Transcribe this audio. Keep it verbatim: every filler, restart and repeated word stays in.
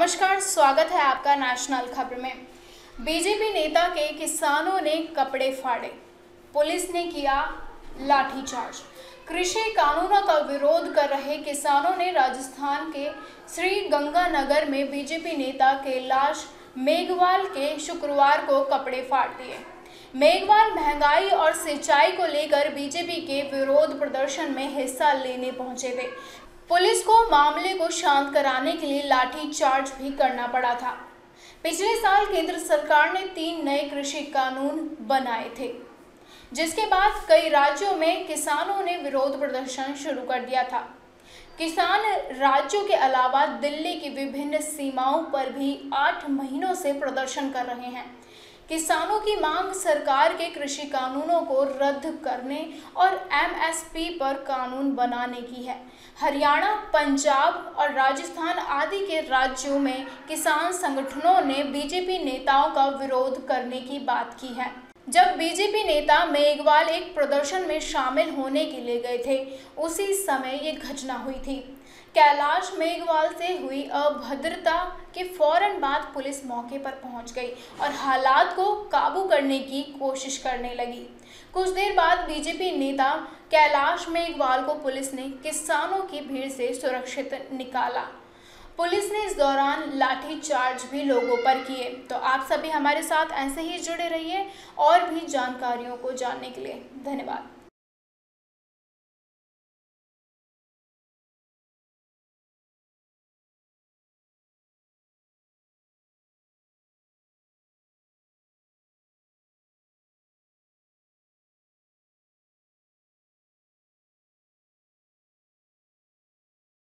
नमस्कार, स्वागत है आपका नेशनल खबर में। बीजेपी नेता के किसानों ने कपड़े फाड़े, पुलिस ने किया लाठीचार्ज। कृषि कानूनों का विरोध कर रहे किसानों ने राजस्थान के श्री गंगानगर में बीजेपी नेता कैलाश मेघवाल के शुक्रवार को कपड़े फाड़ दिए। मेघवाल महंगाई और सिंचाई को लेकर बीजेपी के विरोध प्रदर्शन में हिस्सा लेने पहुंचे थे। पुलिस को मामले को शांत कराने के लिए लाठी चार्ज भी करना पड़ा था। पिछले साल केंद्र सरकार ने तीन नए कृषि कानून बनाए थे, जिसके बाद कई राज्यों में किसानों ने विरोध प्रदर्शन शुरू कर दिया था। किसान राज्यों के अलावा दिल्ली की विभिन्न सीमाओं पर भी आठ महीनों से प्रदर्शन कर रहे हैं। किसानों की मांग सरकार के कृषि कानूनों को रद्द करने और एम एस पी पर कानून बनाने की है। हरियाणा, पंजाब और राजस्थान आदि के राज्यों में किसान संगठनों ने बीजेपी नेताओं का विरोध करने की बात की है। जब बीजेपी नेता मेघवाल एक प्रदर्शन में शामिल होने के लिए गए थे, उसी समय ये घटना हुई थी। कैलाश मेघवाल से हुई अभद्रता के फौरन बाद पुलिस मौके पर पहुंच गई और हालात को काबू करने की कोशिश करने लगी। कुछ देर बाद बीजेपी नेता कैलाश मेघवाल को पुलिस ने किसानों की भीड़ से सुरक्षित निकाला। पुलिस ने इस दौरान लाठी चार्ज भी लोगों पर किए। तो आप सभी हमारे साथ ऐसे ही जुड़े रहिए और भी जानकारियों को जानने के लिए। धन्यवाद।